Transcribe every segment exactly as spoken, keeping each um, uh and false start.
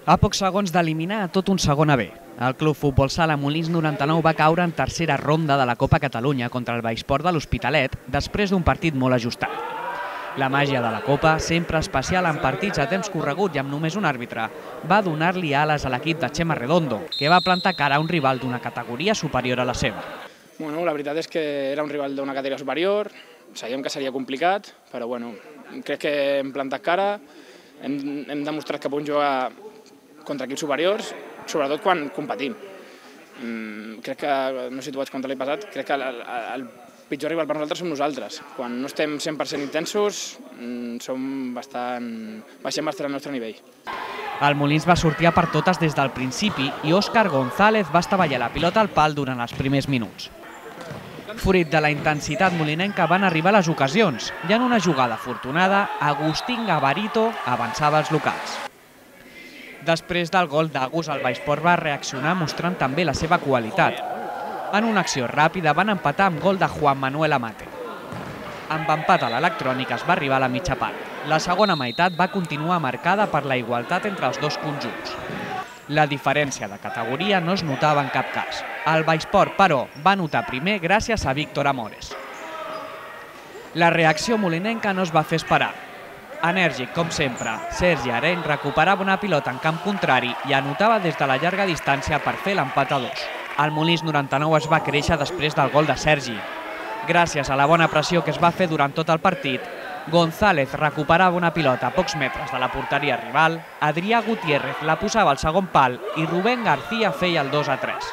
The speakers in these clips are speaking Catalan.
A pocs segons d'eliminar tot un segon A B, el Club Futbol Sala Molins noranta-nou va caure en tercera ronda de la Copa Catalunya contra el Vallesport de l'Hospitalet després d'un partit molt ajustat. La màgia de la Copa, sempre especial en partits a temps corregut i amb només un àrbitre, va donar-li ales a l'equip de Chema Redondo, que va plantar cara a un rival d'una categoria superior a la seva. Bueno, la veritat és que era un rival d'una categoria superior, sabíem que seria complicat, però bueno, crec que hem plantat cara, hem, hem demostrat que podem jugar contra equips superiors, sobretot quan competim. Mm, crec que, no sé si tu vaig contar l'any passat, crec que el, el pitjor rival per nosaltres som nosaltres. Quan no estem cent per cent intensos, mm, som bastant, baixem bastant el nostre nivell. El Molins va sortir a per totes des del principi i Òscar González va estavellar la pilota al pal durant els primers minuts. Fruit de la intensitat molinenca van arribar les ocasions i en una jugada afortunada, Agustín Gabarito avançava als locals. Després del gol d'Agus, el Vallesport va reaccionar mostrant també la seva qualitat. En una acció ràpida van empatar amb gol de Juan Manuel Amate. Amb empat a l'electrònic es va arribar a la mitja part. La segona meitat va continuar marcada per la igualtat entre els dos conjunts. La diferència de categoria no es notava en cap cas. El Vallesport, però, va notar primer gràcies a Víctor Amores. La reacció molinenca no es va fer esperar. Enèrgic, com sempre, Sergi Areny recuperava una pilota en camp contrari i anotava des de la llarga distància per fer l'empat a dos. El Molins noranta-nou es va créixer després del gol de Sergi. Gràcies a la bona pressió que es va fer durant tot el partit, González recuperava una pilota a pocs metres de la porteria rival, Adrià Gutiérrez la posava al segon pal i Rubén García feia el dos a tres.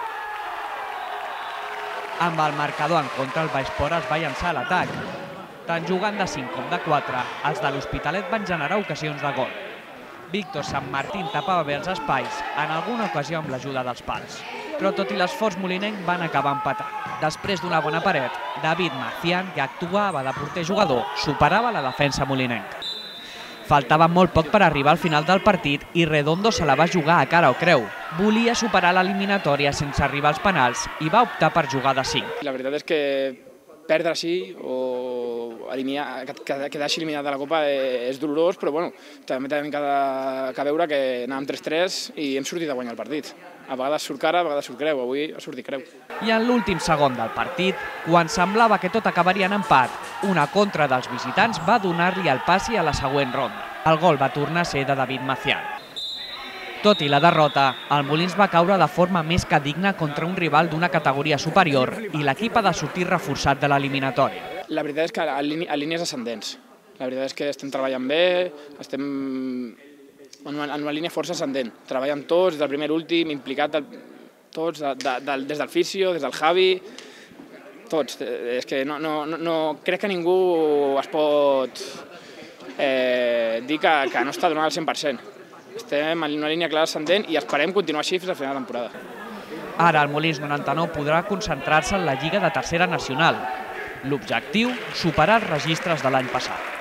Amb el marcador en contra, el Vallesport es va llançar a l'atac. Tant jugant de cinc com de quatre, els de l'Hospitalet van generar ocasions de gol. Víctor Sant Martín tapava bé els espais, en alguna ocasió amb l'ajuda dels pals. Però tot i l'esforç molinenc van acabar empatant. Després d'una bona paret, David Marcián, que actuava de porter jugador, superava la defensa molinenca. Faltava molt poc per arribar al final del partit i Redondo se la va jugar a cara o creu. Volia superar l'eliminatòria sense arribar als penals i va optar per jugar de cinc. La veritat és que perdre així o eliminar, quedar així eliminat de la Copa és dolorós, però bueno, també tenim que veure que anàvem tres tres i hem sortit a guanyar el partit. A vegades surt cara, a vegades surt creu, avui ha sortit creu. I en l'últim segon del partit, quan semblava que tot acabaria en empat, una contra dels visitants va donar-li el passi a la següent ronda. El gol va tornar a ser de David Marcián. Tot i la derrota, el Molins va caure de forma més que digna contra un rival d'una categoria superior i l'equip ha de sortir reforçat de l'eliminatòria. La veritat és que a línies ascendents. La veritat és que estem treballant bé, estem en una línia força ascendent. Treballen tots, des del primer últim, implicat tots, des del fisio, des del Javi, tots. És que no, no, no, crec que ningú es pot eh, dir que, que no està donant el cent per cent. Estem en una línia clara ascendent i esperem continuar així fins al final de la temporada. Ara el Molins noranta-nou podrà concentrar-se en la Lliga de Tercera Nacional. L'objectiu, superar els registres de l'any passat.